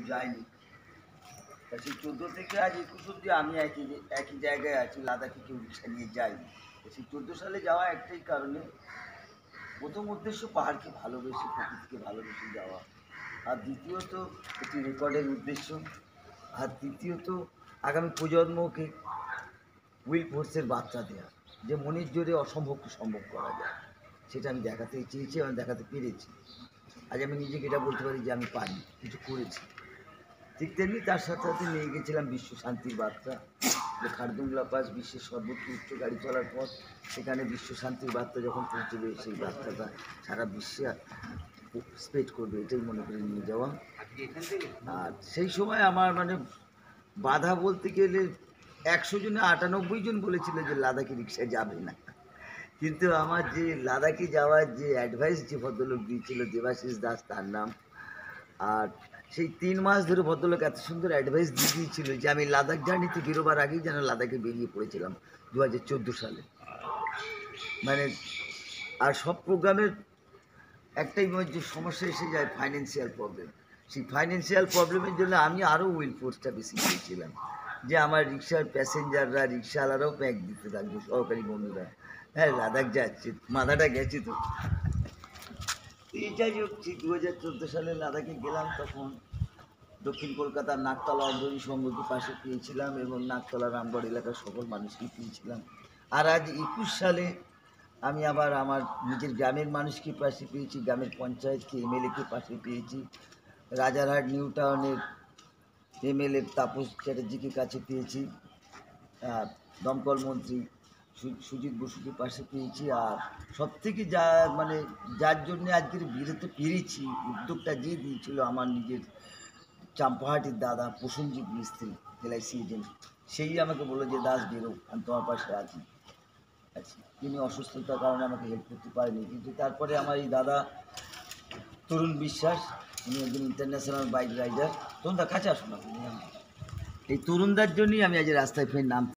যায়নি। তা সেই 14 থেকে আজ 21 অব্দি আমি একই জায়গায় আছি, লাদাখে কেউ রিক্সা নিয়ে যায়নি। তো সেই 14 সালে যাওয়া একটাই কারণে, প্রথম উদ্দেশ্য পাহাড়কে ভালোবেসে, প্রকৃতিকে ভালোবেসে যাওয়া। আর দ্বিতীয়ত একটি রেকর্ডের উদ্দেশ্য। আর তৃতীয়ত আগামী প্রজন্মকে উইল ফোর্সের বার্তা দেওয়া, যে মনের জোরে অসম্ভবকে সম্ভব করা যায়। সেটা আমি দেখাতে চেয়েছি এবং দেখাতে পেরেছি। আজ আমি নিজেকে এটা বলতে পারি যে আমি পারি, কিছু করেছি। ঠিক তেমনি তার সাথে সাথে নিয়ে গেছিলাম বিশ্ব শান্তির বার্তা, যে খারদুংলা পাস বিশ্বের সর্বোচ্চ উচ্চ গাড়ি চলার পথ, সেখানে বিশ্ব শান্তির বার্তা যখন পৌঁছবে, সেই বার্তাটা সারা বিশ্বে স্প্রেড করবে, এটাই মনে করে নিয়ে যাওয়া। আর সেই সময় আমার মানে বাধা বলতে গেলে 100 জনে 98 জন বলেছিল যে লাদাখে রিক্সায় যাবে না। কিন্তু আমার যে লাদাখে যাওয়ার যে অ্যাডভাইস যে ভদ্রলোক দিয়েছিল, দেবাশিস দাস তার নাম, আর সেই 3 মাস ধরে ভদ্রলোক এত সুন্দর অ্যাডভাইস দিয়ে দিয়েছিল যে আমি লাদাখ জার্নিতে বেরোবার আগেই যেন লাদাখে বেরিয়ে পড়েছিলাম 2014 সালে। মানে আর সব প্রোগ্রামের একটাই যে সমস্যা এসে যায়, ফাইন্যান্সিয়াল প্রবলেম। সেই ফাইন্যান্সিয়াল প্রবলেমের জন্য আমি আরও উইল ফোর্সটা বেশি পেয়েছিলাম, যে আমার রিক্সার প্যাসেঞ্জাররা, রিক্সাওয়ালারাও ব্যাগ দিতে থাকবে, সহকারী বন্ধুরা। হ্যাঁ, লাদাখ যাচ্ছে, মাথাটা গেছে তো। যাই হোক, ঠিক 2014 সালে লাদাখে গেলাম, তখন দক্ষিণ কলকাতার নাকতলা অগ্রণী সংঘকে পাশে পেয়েছিলাম এবং নাকতলা রামগড় এলাকার সকল মানুষকে পেয়েছিলাম। আর আজ 21 সালে আমি আবার আমার নিজের গ্রামের মানুষকে পাশে পেয়েছি, গ্রামের পঞ্চায়েতকে, এমএলএকে পাশে পেয়েছি, রাজারহাট নিউ টাউনের এমএলএ তাপস চ্যাটার্জিকে কাছে পেয়েছি, দমকল মন্ত্রী সুজিত বসুকে পাশে পেয়েছি। আর সবথেকে যা মানে যার জন্যে আজকের বেরোতে পেরেছি, উদ্যোগটা যে দিয়েছিল আমার নিজের চাম্পাহাটির দাদা প্রসেনজিৎ মিস্ত্রি, এলআইসি এজেন্ট, সেই আমাকে বললো যে দাস বেরো, আমি তোমার পাশে আছি। তিনি অসুস্থতার কারণে আমাকে হেল্প করতে পারেনি, কিন্তু তারপরে আমার এই দাদা তরুণ বিশ্বাস, উনি একজন ইন্টারন্যাশনাল বাইক রাইডার। তরুণদা কাছে আসুন না, এই তরুণদার জন্যই আমি আজ রাস্তায় ফের নাম